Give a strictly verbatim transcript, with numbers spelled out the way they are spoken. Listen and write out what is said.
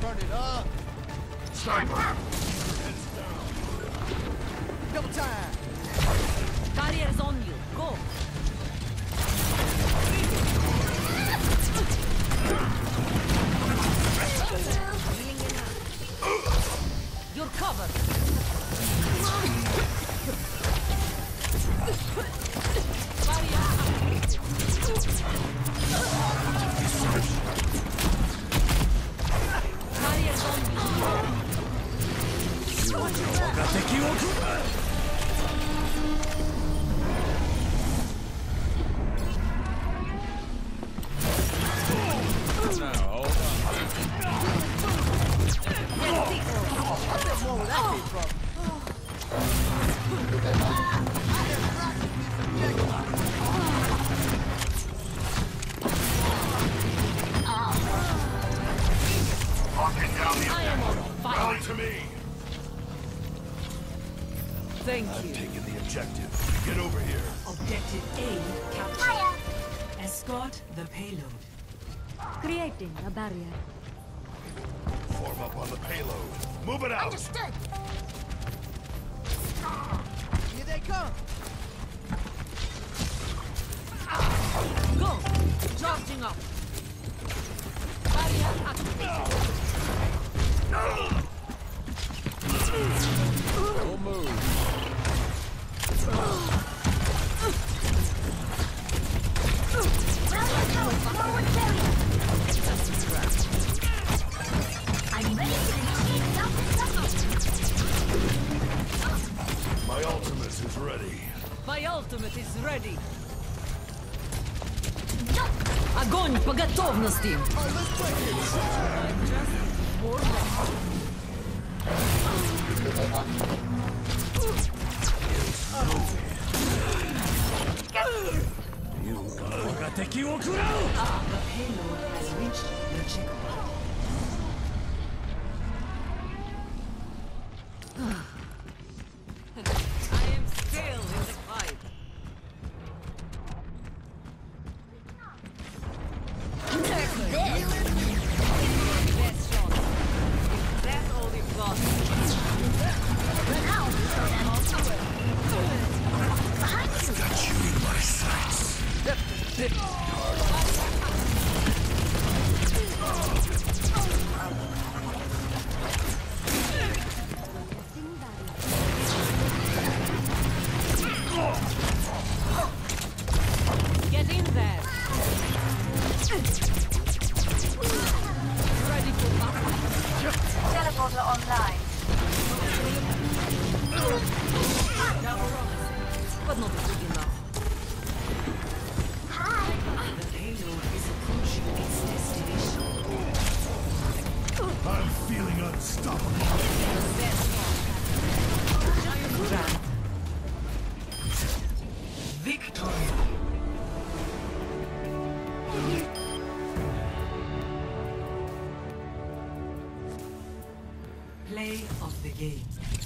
Turn it up. Sniper. Heads down. Double time. Barrier's on you. Go. You're covered. Barrier's on you. Now, hold on. I bet more where that came from. Locking down the I am on objective. fire. Rally to me. Thank I've you. taken the objective. Get over here. Objective A captured. Escort the payload. Creating a barrier. Form up on the payload. Move it out. Understood. Here they come. Go. Charging up. Barrier activated. Don't move. Forward barrier. I'm ready to initiate self-destruct. My ultimate is ready. My ultimate is ready. Огонь по готовности. Oh, let's break it. I'm just warming. Ah, the payload has reached the checkpoint. I am still in the fight. Best shot. Is that all you've got? Now, behind you. Got you in my sights. Get in there. Ready for battle. Teleporter online. But not big enough. The payload is approaching its destination. I'm feeling unstoppable. Best shot. Giant jump. Victory. Play of the game.